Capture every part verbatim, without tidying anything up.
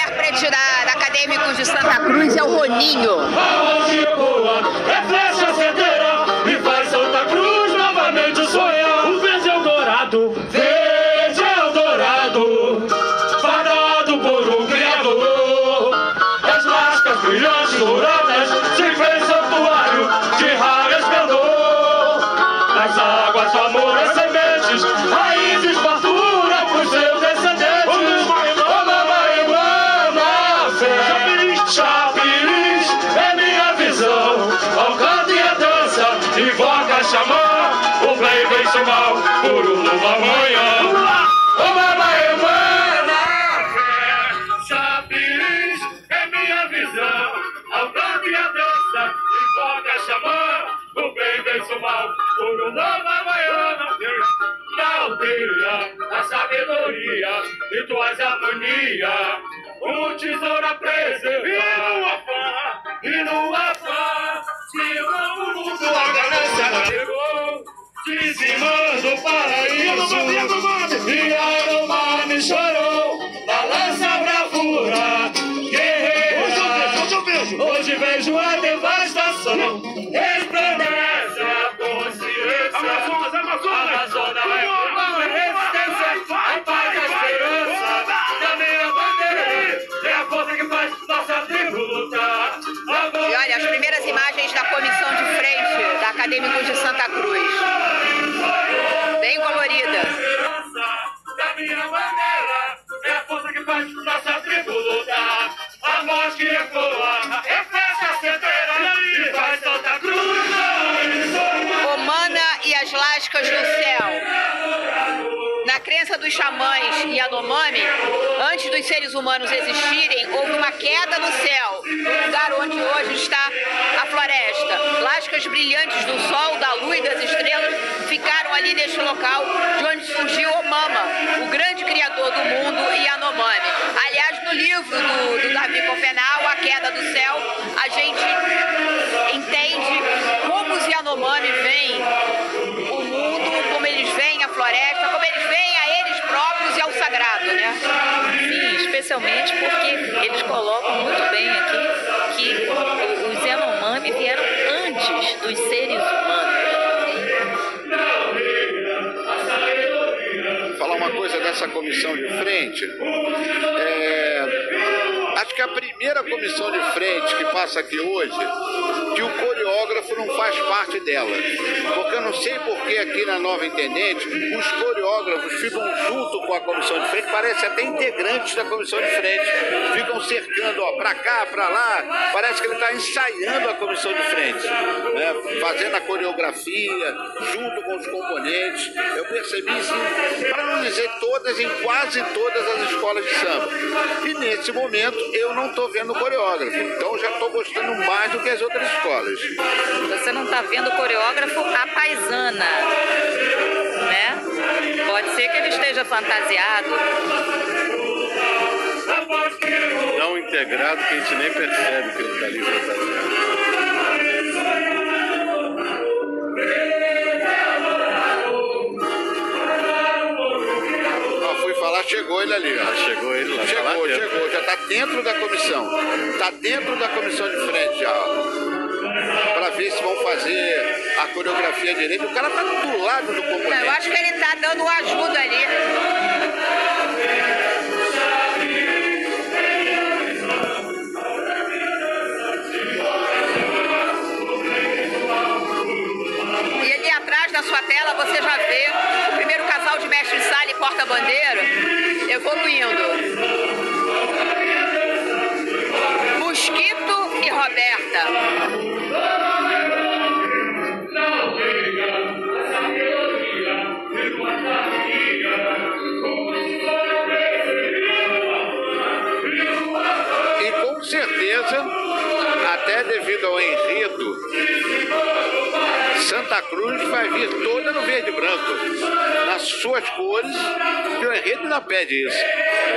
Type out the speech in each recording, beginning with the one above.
intérprete da, da Acadêmicos de Santa Cruz é o Roninho. É flecha certeira e faz Santa Cruz novamente sonhar. O verde Eldorado, verde Eldorado, fadado por um criador. As lascas brilhantes douradas se fez santuário de raro esplendor. Nas águas do amor as sementes, raízes fartura por seus descendentes. Ô mamãe, mama, fé, Chapiris é minha visão. Ao canto e a dança, invoca xamã. O bem vence o mal por um novo amanhã. Ô mamãe, mama, fé, Chapiris é minha visão. Ao canto e a dança, invoca xamã. O bem vence o mal por um novo amanhã. Na aldeia, a sabedoria e tuas harmonia, um tesouro a preservar. E no afã, e no afã, se o mundo a ganância chegou, dizimando o paraíso. E a Yanomami chorou, balança a bravura, guerreira. Hoje eu vejo, hoje vejo a devastação. Resplandece a consciência. Amazonas, Amazonas, Amazonas é uma resistência, a paz e a esperança. Da minha bandeira é a força que faz nossa tribo lutar. E olha, as primeiras imagens da comissão de frente da Acadêmicos de Santa Cruz. Bem colorida. Da minha bandeira é a força que faz nossa tribo lutar. A voz que ecoa, reflete a certeira e faz Santa Cruz. Omana e as lascas no céu. Na crença dos xamãs e Yanomami, antes dos seres humanos existirem, houve uma queda no céu, no lugar onde hoje está a floresta. Lascas brilhantes do sol, da lua e das estrelas ficaram ali neste local de onde surgiu Omama, o grande criador do mundo, e Yanomami. Aliás, no livro do, do Davi Confenal, A Queda do Céu, a gente entende como os Yanomami veem o mundo, como eles veem a floresta, como eles veem a eles próprios e ao sagrado, né? Sim, especialmente porque eles colocam muito bem aqui que os Yanomami vieram antes dos seres humanos. Vou falar uma coisa dessa comissão de frente. É, acho que a primeira comissão de frente que passa aqui hoje, que o coreógrafo não faz parte dela. Porque eu não sei porque aqui na Nova Intendente os coreógrafos ficam junto com a comissão de frente, parece até integrantes da comissão de frente, ficam cercando, ó, pra cá, pra lá, parece que ele está ensaiando a comissão de frente, né? Fazendo a coreografia, junto com os componentes. Eu percebi isso, para não dizer todas, em quase todas as escolas de samba. E nesse momento eu não estou vendo o coreógrafo, então já estou gostando mais do que as outras escolas. Você não está vendo o coreógrafo à paisana, né? Pode ser que ele esteja fantasiado. Não integrado, que a gente nem percebe que ele está ali fantasiado. Ó, fui falar, chegou ele ali, ó. Chegou ele lá. Chegou, lá chegou, já está dentro da comissão. Está dentro da comissão de frente já, ó. Para ver se vão fazer a coreografia direito. O cara tá do lado do componente. Não, eu acho que ele tá dando uma ajuda ali. E ali atrás da sua tela você já vê o primeiro casal de mestre de sala e porta-bandeira evoluindo. Mosquito e Roberta. E com certeza, até devido ao enredo, Santa Cruz vai vir toda no verde e branco, nas suas cores, que o enredo ainda pede isso.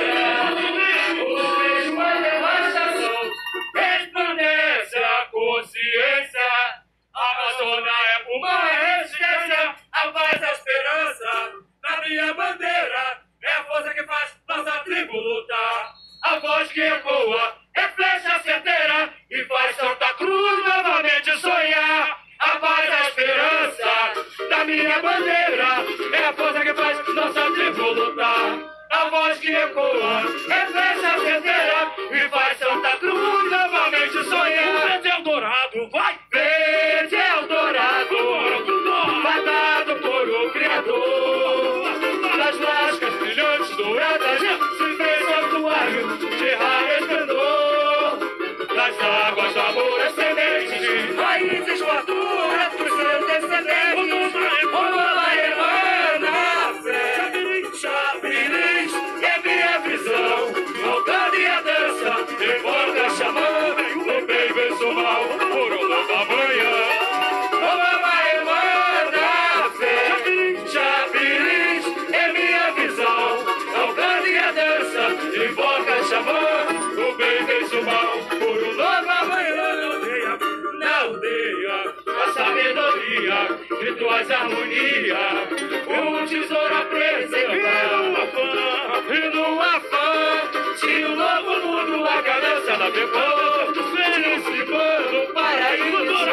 Resplandece a consciência, a Amazônia é pulmão, é resistência, a paz, a esperança. Na minha bandeira é a força que faz nossa tribo lutar. A voz que ecoa, é flecha certeira e faz Santa Cruz novamente sonhar. A paz, a esperança da minha bandeira é a força que faz nossa tribo lutar. A voz que ecoa é flecha certeira e faz Santa Cruz novamente sonhar. O verde Eldorado, vai! Verde Eldorado, fadado por o Criador. Das lascas brilhantes douradas se fez santuário de raro esplendor. Das águas do amor ascendente, raízes farturas por seus descendentes. Uma irmã fé, Chapirins é minha visão. Voltando e a dança, evoca chamando, o bem vence o mal por uma nova manhã. Uma irmã fé, Chapirins é minha visão. Voltando e a dança, evoca chamando, o bem vence o mal por uma nova manhã. Na aldeia, a sabedoria, rituais harmonia, o tesouro a preservar. E no afã, se o novo mundo a ganância ela levou, feliz no paraíso.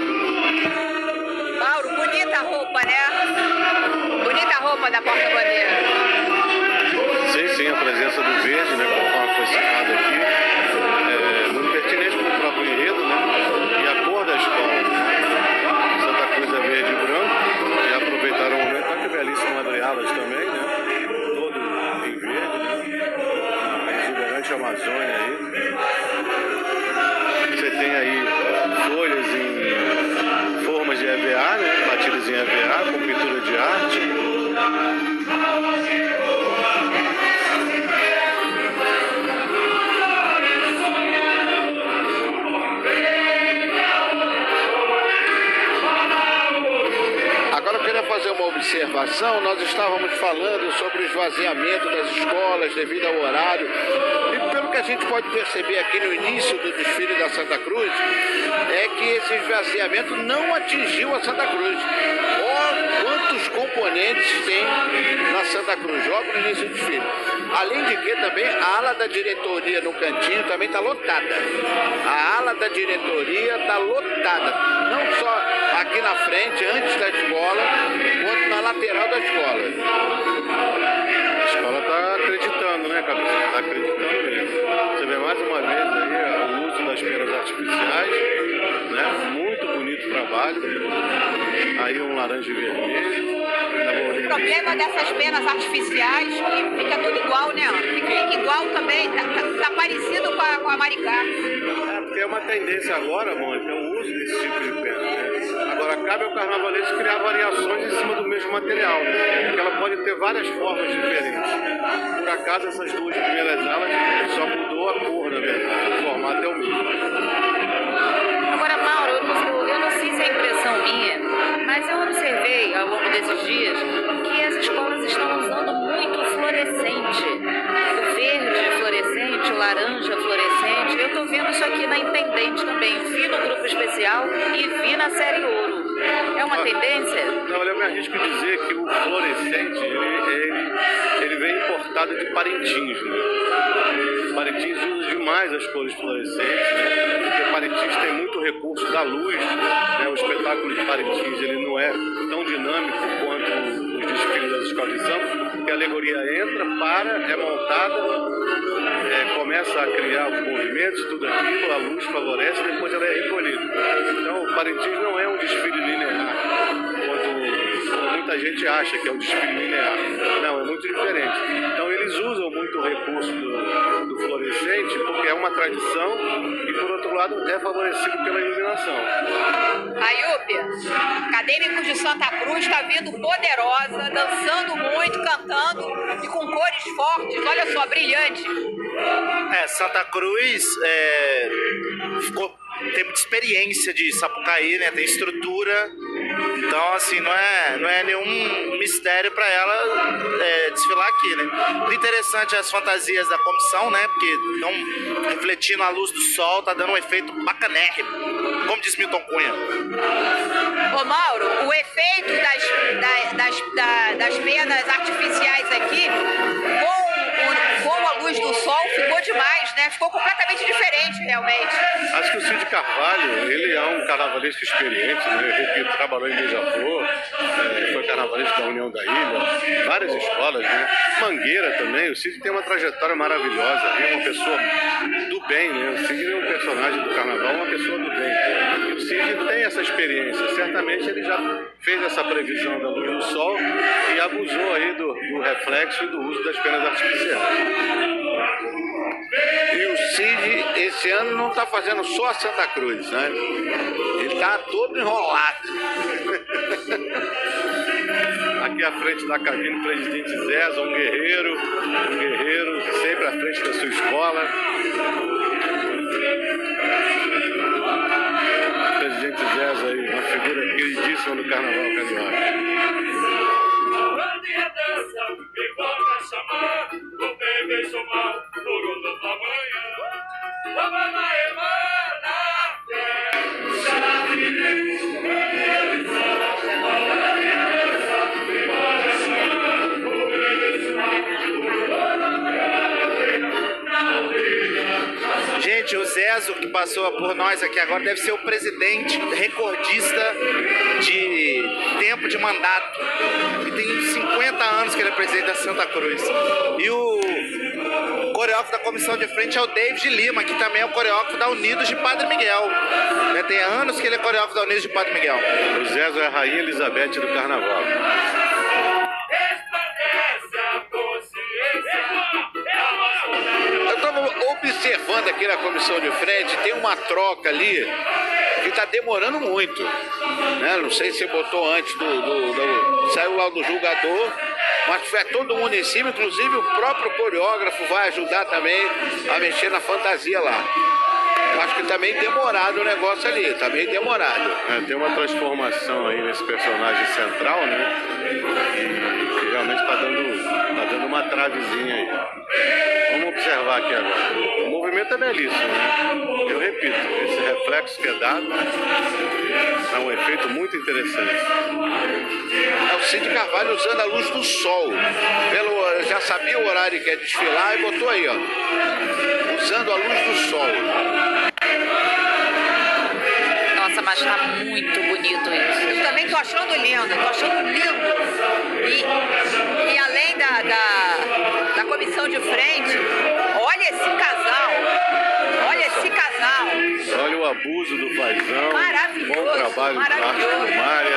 Mauro, bonita roupa, né? Bonita roupa da porta-bandeira. Sim, sim, a presença do verde, né, conforme foi citado aqui, é muito pertinente com o próprio enredo, né, e a cor da escola. Santa Cruz é verde e branco, e aproveitaram o momento, olha que belíssimo madrealas também, né, todo em verde, né, exuberante Amazônia aí. Você tem aí folhas em formas de E V A, né, batidas em E V A, com pintura de arte. Fazer uma observação, nós estávamos falando sobre o esvaziamento das escolas devido ao horário, e pelo que a gente pode perceber aqui no início do desfile da Santa Cruz, é que esse esvaziamento não atingiu a Santa Cruz. Ó, quantos componentes tem na Santa Cruz, logo no início do desfile. Além de que também a ala da diretoria no cantinho também está lotada. A ala da diretoria está lotada, não só aqui na frente, antes da escola, quanto na lateral da escola. A escola está acreditando, né, Cabeça? Está acreditando mesmo. Você vê mais uma vez aí o uso das penas artificiais, né? Muito bonito trabalho. Aí um laranja e vermelho. O problema dessas penas artificiais que fica tudo igual, né? Fica igual também, tá, tá, tá parecido com a, com a Maricá. É, porque é uma tendência agora, Mônica, é o uso desse tipo de pena. Né? Agora, cabe ao carnavalesco criar variações em cima do mesmo material, né? Porque ela pode ter várias formas diferentes. Por acaso, essas duas primeiras alas só mudou a cor, na verdade. O formato é o mesmo. Agora, Mauro, eu não, eu não sei se é impressão minha, mas eu observei ao longo desses dias que as escolas estão usando muito o fluorescente. O verde fluorescente, o laranja fluorescente. Eu estou vendo isso aqui na Intendente também. Vi no grupo especial e vi na série Ouro. É uma tendência? Não, eu me arrisco a dizer que o fluorescente, ele, ele, ele vem importado de Parintins, né? Parintins usa demais as cores fluorescentes, né? Porque Parintins tem muito recurso da luz, né? O espetáculo de Parintins, ele não é tão dinâmico quanto os desfiles das escolas de samba, porque a alegoria entra, para, é montada, é, começa a criar os movimentos, tudo aquilo, a luz favorece, depois ela é recolhida. Então, o Parintins não é um desfile linear, quando muita gente acha que é um desfile linear. Não, é muito diferente. Então, eles usam muito o recurso do, do fluorescente, porque é uma tradição e, por outro lado, é favorecido pela iluminação. Ayup, Acadêmicos de Santa Cruz está vindo poderosa, dançando muito, cantando e com cores fortes, olha só, brilhante. É, Santa Cruz é, ficou, tem muita experiência de Sapucaí, né? Tem estrutura, então assim, não é, não é nenhum mistério para ela é, desfilar aqui, né? O interessante é as fantasias da comissão, né? Porque estão refletindo a luz do sol, tá dando um efeito bacanérrimo, como diz Milton Cunha. Ô Mauro, o efeito das, das, das, das, das penas artificiais aqui, com, com a luz do sol, ficou demais, né? Ficou completamente realmente. Acho que o Cid Carvalho, ele é um carnavalesco experiente, né? Eu repito, trabalhou em Beija-Flor, é, foi carnavalesco da União da Ilha, várias escolas, né? Mangueira também, o Cid tem uma trajetória maravilhosa, é uma pessoa do bem, né? O Cid é um personagem do carnaval, uma pessoa do bem. E o Cid tem essa experiência, certamente ele já fez essa previsão da luz do sol e abusou aí do, do reflexo e do uso das penas artificiais. E o Cid, esse ano, não está fazendo só a Santa Cruz, né? Ele está todo enrolado. Aqui à frente da cabine, o presidente Zéza, um guerreiro, um guerreiro, sempre à frente da sua escola. O presidente Zéza aí, uma figura queridíssima do Carnaval Carioca. Gente, o Zezo, que passou por nós aqui agora, deve ser o presidente recordista de tempo de mandato. E tem cinquenta anos que ele é presidente da Santa Cruz. E o coreógrafo da comissão de frente é o David Lima, que também é o coreógrafo da Unidos de Padre Miguel. Já tem anos que ele é coreógrafo da Unidos de Padre Miguel. O Zezo é a Rainha Elizabeth do Carnaval. Eu estava observando aqui na comissão de frente, tem uma troca ali que está demorando muito, né? Não sei se botou antes do, do, do... Saiu lá do julgador, mas tiver todo mundo em cima, inclusive o próprio coreógrafo vai ajudar também a mexer na fantasia lá. Eu acho que tá meio demorado o negócio ali, tá meio demorado. É, tem uma transformação aí nesse personagem central, né? Que, que realmente tá dando, tá dando uma travezinha aí. Vamos observar aqui agora. O movimento é belíssimo, né? Eu repito, esse reflexo que é dado é um efeito muito interessante. É o Cid Carvalho usando a luz do sol. Pelo, já sabia o horário que ia desfilar e botou aí, ó. Usando a luz do sol. Nossa, mas tá muito bonito isso. Eu também tô achando lindo, tô achando lindo. E, e além da, da, da comissão de frente, olha esse casal. Olha esse casal. Olha o abuso do fazão. Maravilhoso, Bom trabalho do maravilhoso. Marcos Mária.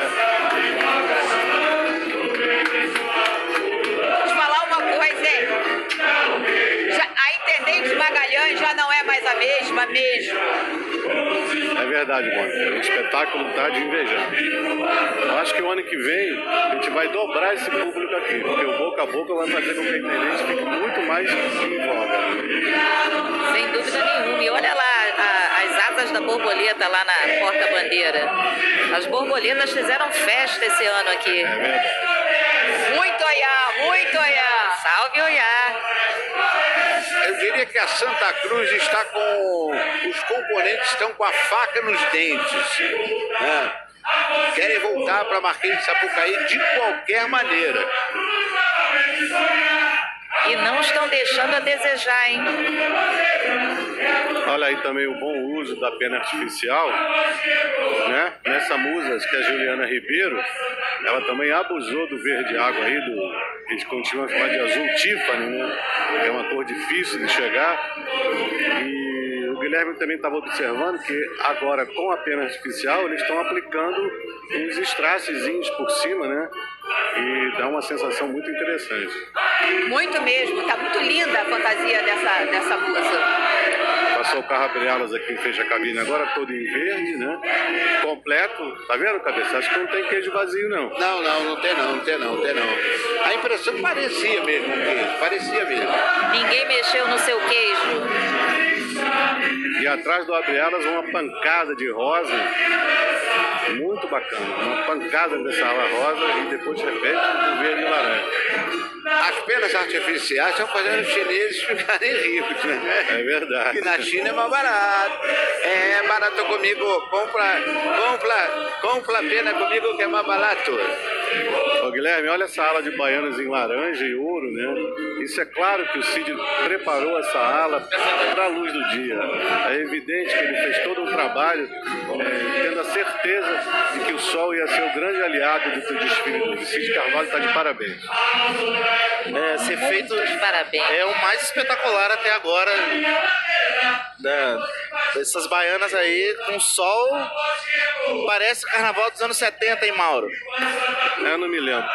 Vou te falar uma coisa, hein? Já, a Intendente Magalhães já não é mais a mesma mesmo. É verdade, Mônica. O espetáculo está de invejar. Eu acho que o ano que vem a gente vai dobrar esse público aqui, porque o boca a boca vai fazer com que a Intendente fique muito mais em voga. Sem dúvida nenhuma. E olha lá a, as asas da borboleta lá na porta-bandeira. As borboletas fizeram festa esse ano aqui. É verdade. Muito Oiá, muito Oiá. Salve Oiá! Eu diria que a Santa Cruz está com... Os componentes estão com a faca nos dentes, né? Querem voltar para Marquês de Sapucaí de qualquer maneira. E não estão deixando a desejar, hein? Olha aí também o bom uso da pena artificial, né? Nessa musa que é a Juliana Ribeiro, ela também abusou do verde água aí, do, eles continuam a chamar de azul Tiffany, né? É uma cor difícil de chegar. E o Guilherme também estava observando que agora com a pena artificial eles estão aplicando uns strasszinhos por cima, né? E dá uma sensação muito interessante. Muito mesmo, tá muito linda a fantasia dessa, dessa musa. Passou o carro abre alas aqui em frente à cabine, agora todo em verde, né? Completo. Tá vendo, cabeça? Acho que não tem queijo vazio, não. Não, não, não tem não, não tem não, não tem não. A impressão parecia mesmo um queijo, parecia mesmo. Ninguém mexeu no seu queijo. E atrás do abre alas uma pancada de rosa. Muito bacana. Uma pancada dessa ala rosa e depois repete o verde e laranja. As penas artificiais estão fazendo os chineses ficarem ricos, né? É verdade. E na China é mais barato. É barato comigo, compra, compra, compra pena comigo que é mais barato. Ô, Guilherme, olha essa ala de baianas em laranja e ouro, né? Isso é claro que o Cid preparou essa ala para a luz do dia. É evidente que ele fez todo um trabalho é, tendo a certeza de que o sol ia ser o grande aliado do, do desfile. O Cid Carvalho está de parabéns. É, ser feito Muitos parabéns. é o mais espetacular até agora, né? Essas baianas aí com sol, parece carnaval dos anos setenta, hein, Mauro? Eu não me lembro.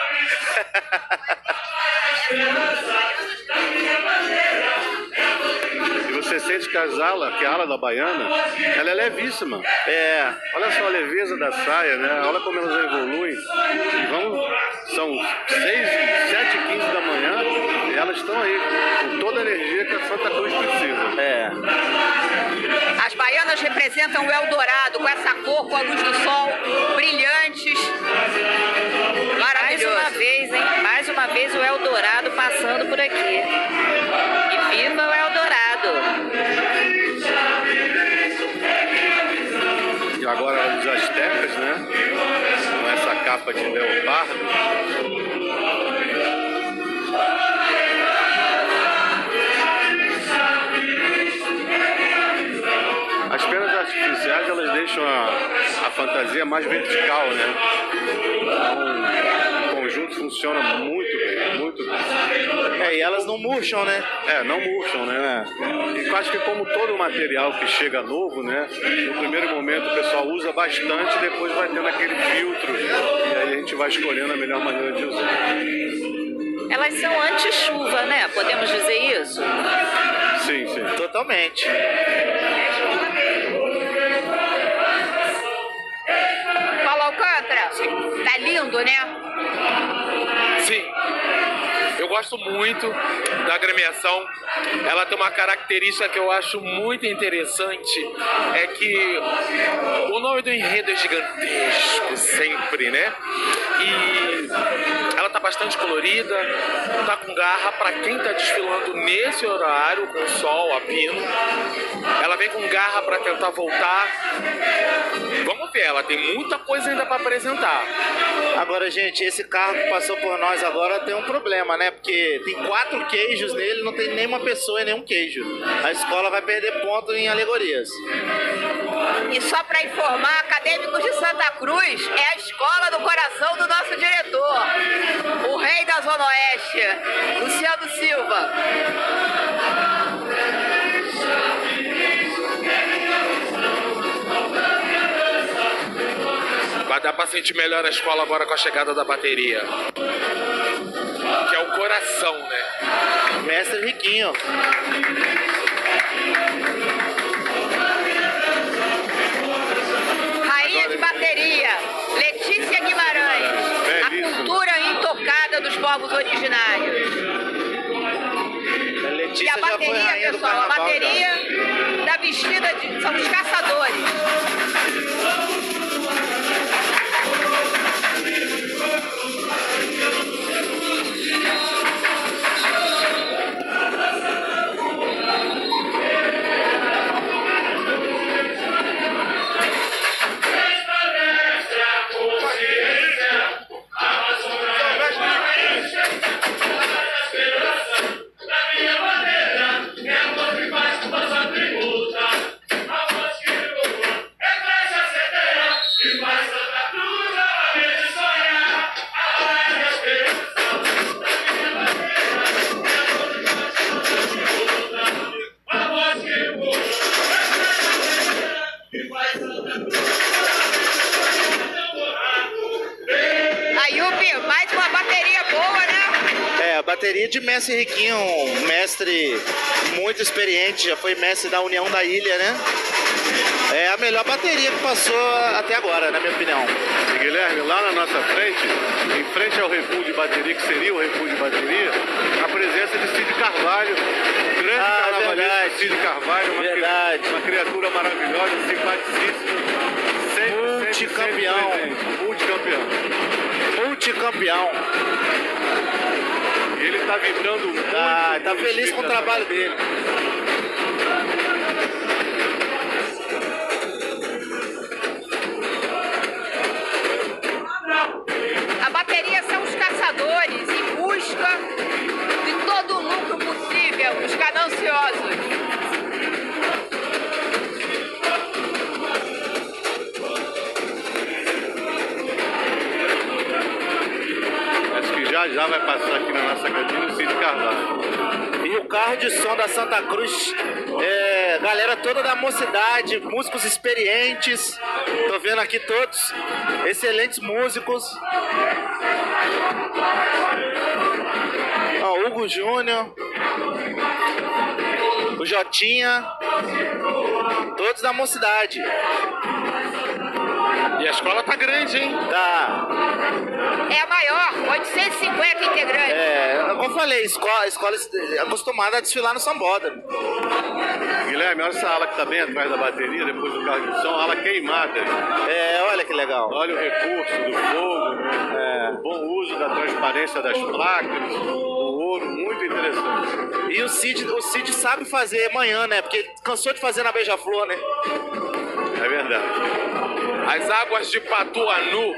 E você sente que as ala, que a ala da baiana, ela é levíssima. É, Olha só a leveza da saia, né? Olha como elas evoluem. Vamos, são seis, sete e quinze da manhã e elas estão aí com toda a energia que a Santa Cruz precisa. é. As baianas representam o Eldorado, com essa cor, com a luz do sol, brilhantes. Mais Maravilhoso. uma vez, hein? Mais uma vez o Eldorado passando por aqui. E viva o Eldorado! E agora os astecas, né? Com essa capa de leopardo. As penas artificiais, elas deixam a, a fantasia mais vertical, né? Então, o conjunto funciona muito bem, muito bem. É, e elas não murcham, né? É, não murcham, né? E eu acho que como todo material que chega novo, né? No primeiro momento o pessoal usa bastante, depois vai tendo aquele filtro e aí a gente vai escolhendo a melhor maneira de usar. Elas são anti-chuva, né? Podemos dizer isso? Sim, sim. Totalmente. Paulo Alcântara, tá lindo, né? Sim, eu gosto muito da agremiação. Ela tem uma característica que eu acho muito interessante, é que o nome do enredo é gigantesco sempre, né? E ela tá bastante colorida, tá com garra para quem tá desfilando nesse horário com o sol a pino. Ela vem com garra para tentar voltar. Vamos ver, ela tem muita coisa ainda para apresentar. Agora, gente, esse carro que passou por nós agora tem um problema, né? Porque tem quatro queijos nele, não tem nenhuma pessoa e nenhum queijo. A escola vai perder ponto em alegorias. E só para informar, Acadêmicos de Santa Cruz é a escola do coração do nosso diretor, o rei da Zona Oeste, Luciano Silva. Vai dar pra sentir melhor a escola agora com a chegada da bateria. Que é o coração, né? Mestre Riquinho. Rainha de bateria, Letícia Guimarães, Belíssimo. a cultura intocada dos povos originários. A E Letícia a já foi bateria, rainha do pessoal, a carnaval. bateria da vestida de... são os caçadores. Ayubi, mais uma bateria boa, né? É, a bateria de Mestre Riquinho, um mestre muito experiente, já foi mestre da União da Ilha, né? É a melhor bateria que passou até agora, na minha opinião. E Guilherme, lá na nossa frente, em frente ao refúgio de bateria, que seria o refúgio de bateria, a presença de Cid Carvalho, o grande Ah, carnavalesco verdade. Cid Carvalho, uma, Verdade. cri- uma criatura maravilhosa, simpaticíssima, sempre, Multicampeão. sempre presente, multicampeão. Multicampeão. E ele tá vibrando muito. Ah, tá no feliz espírito com o da trabalho Santa dele. A bateria já já vai passar aqui na nossa cabine o Cid Carvalho. E o carro de som da Santa Cruz, é, galera toda da mocidade, músicos experientes, tô vendo aqui todos, excelentes músicos. Ó, Hugo Júnior, o Jotinha, todos da mocidade. E a escola tá grande, hein? Tá. É a maior, oitocentos e cinquenta integrantes. É, como eu falei, escola, escola acostumada a desfilar no sambódromo. Guilherme, olha essa ala que tá bem atrás da bateria, depois do carro de som, ala queimada. É, olha que legal. Olha o recurso do fogo, é, o bom uso da transparência das placas, o ouro, muito interessante. E o Cid, o Cid sabe fazer manhã, né? Porque ele cansou de fazer na Beija-Flor, né? É verdade. As águas de Patuanu.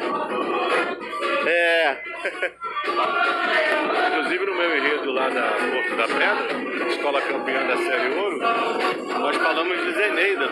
É. Inclusive no meu enredo lá da Porto da Pedra, escola campeã da Série Ouro, nós falamos de Zeneida.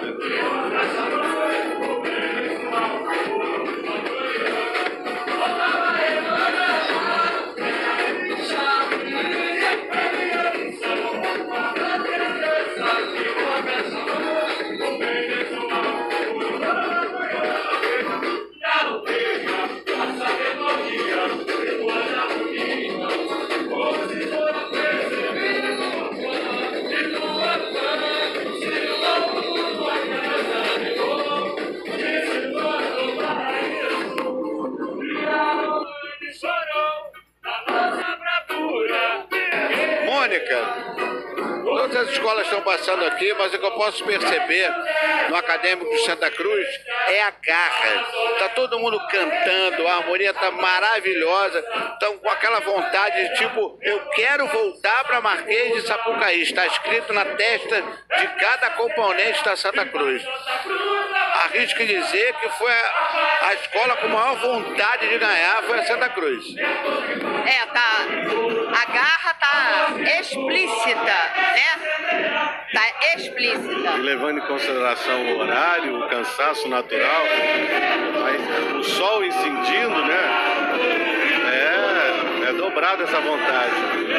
Todas as escolas estão passando aqui, mas o que eu posso perceber no Acadêmico de Santa Cruz é a garra. Tá todo mundo cantando, a harmonia tá maravilhosa, estão com aquela vontade de tipo, eu quero voltar para Marquês de Sapucaí. Está escrito na testa de cada componente da Santa Cruz. Arrisco dizer que foi a, a escola com maior vontade de ganhar foi a Santa Cruz. É, tá. A garra tá explícita, né? Tá explícita. E levando em consideração o horário, o cansaço natural, mas o sol incendindo, né? É, é dobrada essa vontade.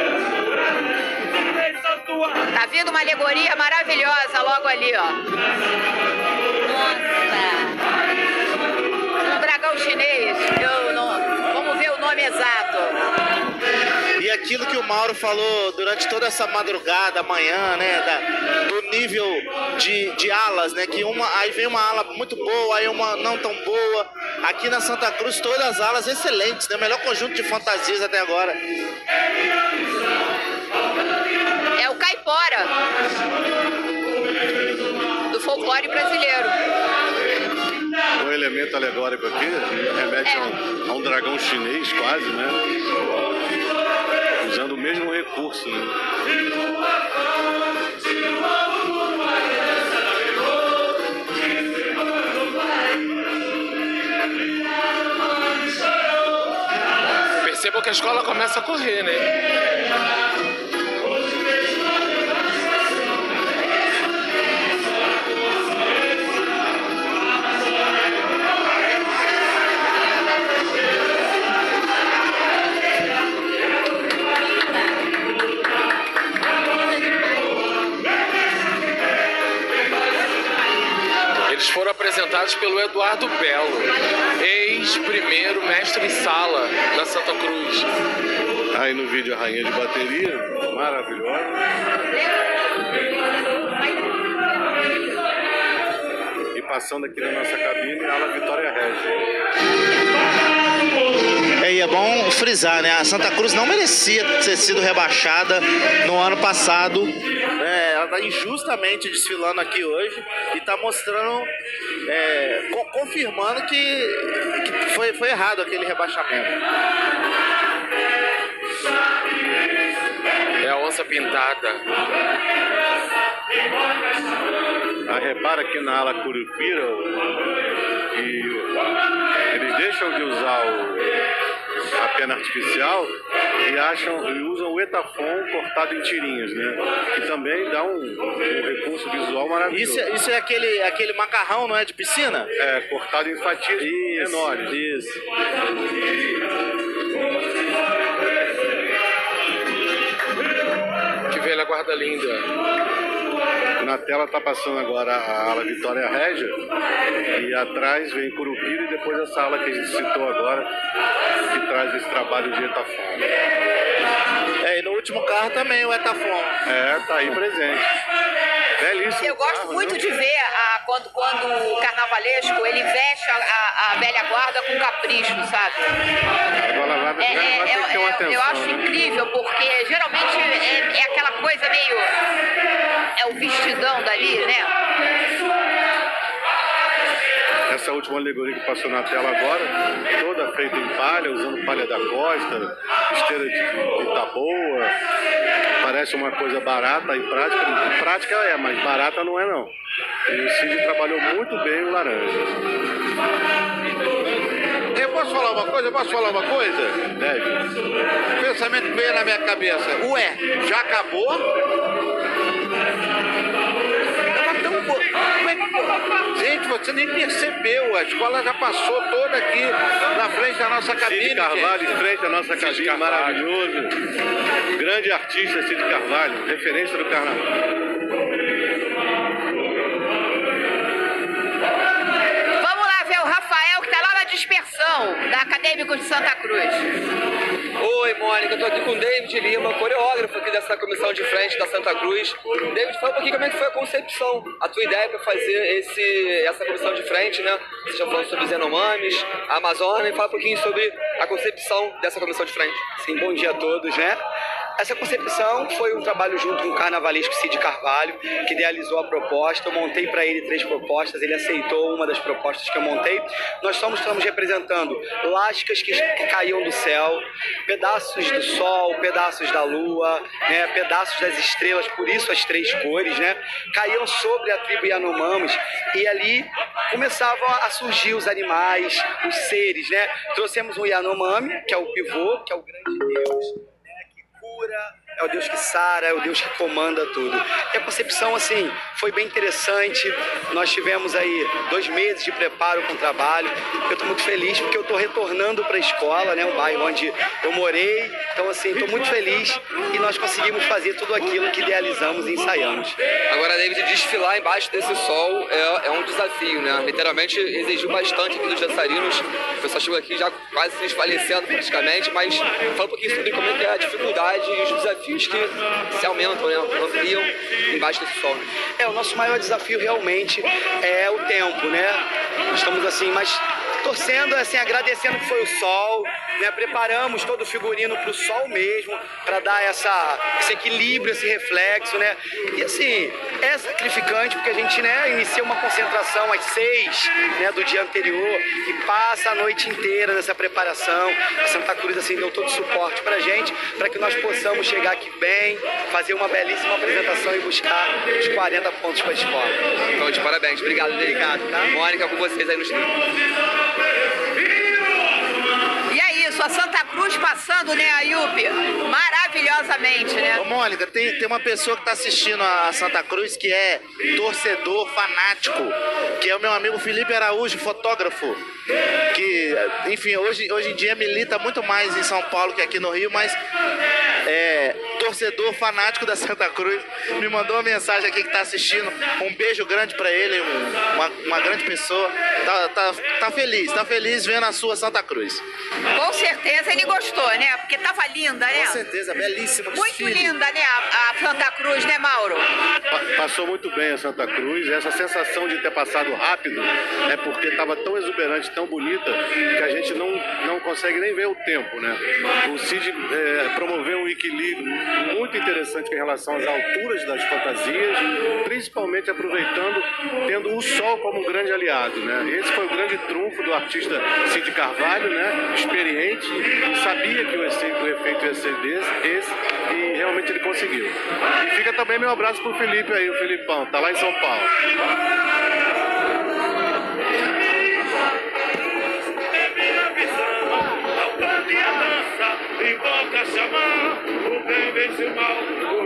Tá vindo uma alegoria maravilhosa logo ali, ó. Nossa! Um dragão chinês. Eu não... Vamos ver o nome exato. E aquilo que o Mauro falou durante toda essa madrugada, amanhã, né, da, do nível de, de alas, né, que uma, aí vem uma ala muito boa, aí uma não tão boa. Aqui na Santa Cruz, todas as alas excelentes, né, o melhor conjunto de fantasias até agora. É o caipora do folclore brasileiro. Um elemento alegórico aqui remete É. a, um, a um dragão chinês quase, né? Usando o mesmo recurso, né? Percebam que a escola começa a correr, né? Eles foram apresentados pelo Eduardo Belo, ex-primeiro mestre-sala da Santa Cruz. Aí no vídeo a rainha de bateria, maravilhosa. E passando aqui na nossa cabine, a ala Vitória Regia. É, e é bom frisar, né? A Santa Cruz não merecia ter sido rebaixada no ano passado. É, ela está injustamente desfilando aqui hoje e está mostrando, é, co confirmando que, que foi, foi errado aquele rebaixamento. É a onça pintada. Ah, repara aqui na ala Curupira que eles deixam de usar o, a pena artificial e acham e usam o etafon cortado em tirinhas, né? Que também dá um, um recurso visual maravilhoso. Isso, é- isso é aquele, aquele macarrão, não é, de piscina? É, cortado em fatias Isso, menores. isso. guarda linda. Na tela está passando agora a ala Vitória Régia e atrás vem Curupira e depois essa ala que a gente citou agora, que traz esse trabalho de Etafon. É, e no último carro também o Etafon. É, tá aí presente. Belíssimo. Eu gosto carro, muito né? de ver a, quando, quando o carnavalesco ele veste a, a, a velha guarda com capricho, sabe? Agora vai, É, vai, é, vai ter que ter uma é, atenção. eu acho incrível, porque geralmente é, é aquela coisa meio. É o vestidão dali, né? Essa última alegoria que passou na tela agora, toda feita em palha, usando palha da costa, esteira de, de taboa. Parece uma coisa barata e prática. Em prática é, mas barata não é não. E o Cid trabalhou muito bem o laranja. Eu posso falar uma coisa? Eu posso falar uma coisa? Deve. O pensamento que veio na minha cabeça. Ué, já acabou? Tava tão bo- Como é que- Gente, você nem percebeu. A escola já passou toda aqui na frente da nossa cabine. Cid Carvalho gente. em frente à nossa cabine, Carvalho. maravilhoso. Grande artista, Cid Carvalho, referência do carnaval. Vamos lá ver o Rafael, que tá lá na dispersão da Acadêmicos de Santa Cruz. Oi, Mônica, eu tô aqui com o David Lima, coreógrafo aqui dessa comissão de frente da Santa Cruz. David, fala um pouquinho como é que foi a concepção, a tua ideia para fazer esse, essa comissão de frente, né? Vocês estão falando sobre os Yanomamis, a Amazônia, e fala um pouquinho sobre a concepção dessa comissão de frente. Sim, bom dia a todos, né? Essa concepção foi um trabalho junto com o carnavalesco Cid Carvalho, que idealizou a proposta. Eu montei para ele três propostas, ele aceitou uma das propostas que eu montei. Nós estamos, estamos representando lascas que, que caíam do céu, pedaços do sol, pedaços da lua, né, pedaços das estrelas, por isso as três cores, né, caíam sobre a tribo Yanomamis e ali começavam a surgir os animais, os seres, né. Trouxemos o Yanomami, que é o pivô, que é o grande Deus, é o Deus que sara, é o Deus que comanda tudo. E a concepção, assim, foi bem interessante. Nós tivemos aí dois meses de preparo com o trabalho. Eu estou muito feliz porque eu estou retornando para a escola, né, um bairro onde eu morei. Então, assim, estou muito feliz e nós conseguimos fazer tudo aquilo que idealizamos e ensaiamos. Agora, David, desfilar embaixo desse sol é, é um desafio, né? Literalmente exigiu bastante aqui dos dançarinos. O pessoal chegou aqui já quase se desfalecendo praticamente, mas fala um pouquinho sobre como é que é a dificuldade e os desafios que se aumentam, né? Ampliam embaixo desse sol. É, o nosso maior desafio realmente é o tempo, né? Estamos assim, mas torcendo, assim, agradecendo que foi o sol, né? Preparamos todo o figurino para o sol mesmo, para dar essa, esse equilíbrio, esse reflexo, né? E assim, é sacrificante porque a gente, né, inicia uma concentração às seis, né, do dia anterior e passa a noite inteira nessa preparação. A Santa Cruz, assim, deu todo o suporte pra gente, para que nós possamos chegar aqui bem, fazer uma belíssima apresentação e buscar os quarenta pontos para a escola. Então, de parabéns. Obrigado, David. Obrigado, tá? Mônica, com vocês aí no estúdio. E é isso, a Santa Cruz passando, né, a Yupi, maravilhosamente, né? Ô, Mônica, tem, tem uma pessoa que tá assistindo a Santa Cruz que é torcedor fanático, que é o meu amigo Felipe Araújo, fotógrafo, que, enfim, hoje, hoje em dia milita muito mais em São Paulo que aqui no Rio, mas é torcedor fanático da Santa Cruz, me mandou uma mensagem aqui que tá assistindo, um beijo grande pra ele, um, uma, uma grande pessoa, tá, tá, tá feliz, tá feliz vendo a sua Santa Cruz. Com certeza ele gostou, né? Porque tava linda, né? Com certeza, belíssimo Muito desfile. linda, né, a, a Santa Cruz, né, Mauro? Pa- Passou muito bem a Santa Cruz. Essa sensação de ter passado rápido é porque estava tão exuberante, tão bonita, que a gente não, não consegue nem ver o tempo, né? O Cid é, promoveu um equilíbrio muito interessante em relação às alturas das fantasias, principalmente aproveitando, tendo o sol como um grande aliado, né? Esse foi o grande trunfo do artista Cid Carvalho, né? Experiente, sabia que o efeito, o efeito ia ser desse, esse, e realmente ele conseguiu. E fica também meu abraço pro Felipe aí, o Felipão, tá lá em São Paulo. Invoca xamã, o bem vence o mal,